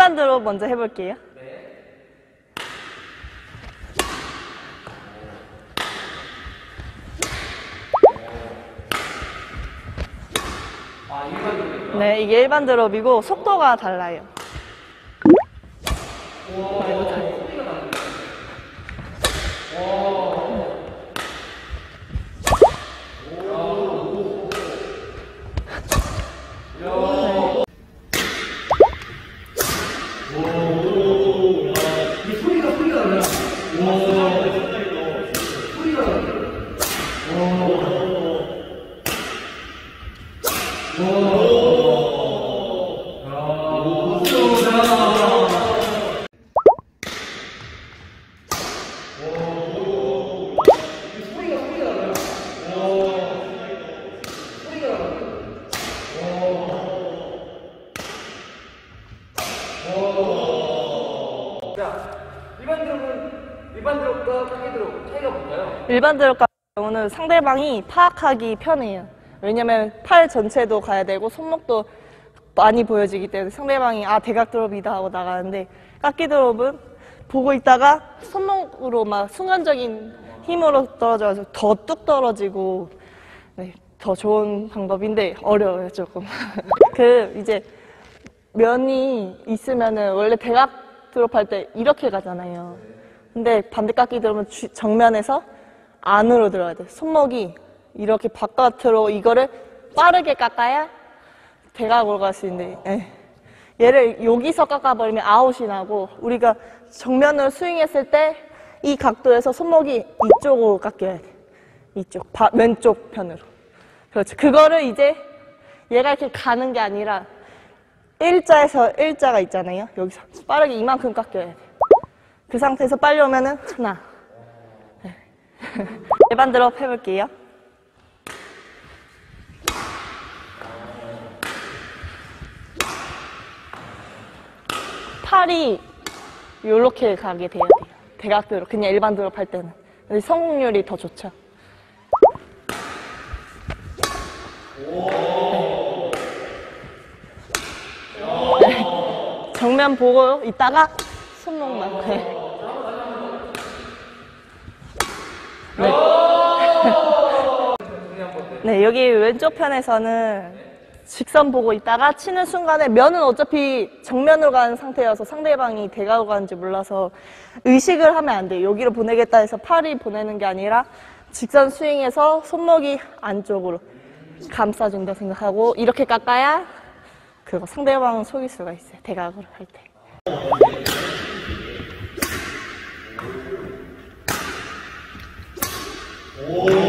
일반 드롭 먼저 해볼게요. 네, 이게 일반 드롭이고 속도가 달라요. 일반 드롭과 크기 드롭 차이가 뭔가요? 일반 드롭 같은 경우는 상대방이 파악하기 편해요. 왜냐면 팔 전체도 가야 되고 손목도 많이 보여지기 때문에 상대방이 아 대각 드롭이다 하고 나가는데, 깎기 드롭은 보고 있다가 손목으로 막 순간적인 힘으로 떨어져서 더 뚝 떨어지고, 네, 더 좋은 방법인데 어려워요 조금. 이제 면이 있으면은 원래 대각 드롭할 때 이렇게 가잖아요. 근데 반대 깎기 드롭은 정면에서 안으로 들어가야 돼. 손목이 이렇게 바깥으로 이거를 빠르게 깎아야 대각으로 갈 수 있는데, 얘를 여기서 깎아버리면 아웃이 나고, 우리가 정면으로 스윙했을 때 이 각도에서 손목이 이쪽으로 깎여야 돼. 이쪽, 왼쪽 편으로. 그렇죠. 그거를 이제 얘가 이렇게 가는 게 아니라 일자에서 일자가 있잖아요. 여기서 빠르게 이만큼 깎여야 돼. 그 상태에서 빨리 오면은 하나. 네. 일반 드롭 해볼게요. 팔이 요렇게 가게 돼야 돼요. 대각 드롭, 그냥 일반 드롭 할 때는. 근데 성공률이 더 좋죠. 네. 정면 보고 있다가 손목만. 네. 네, 여기 왼쪽 편에서는 직선 보고 있다가 치는 순간에 면은 어차피 정면으로 가는 상태여서 상대방이 대각으로 가는지 몰라서 의식을 하면 안 돼요. 여기로 보내겠다 해서 팔이 보내는 게 아니라 직선 스윙해서 손목이 안쪽으로 감싸준다 생각하고 이렇게 깎아야 그거 상대방을 속일 수가 있어요. 대각으로 할 때. 오.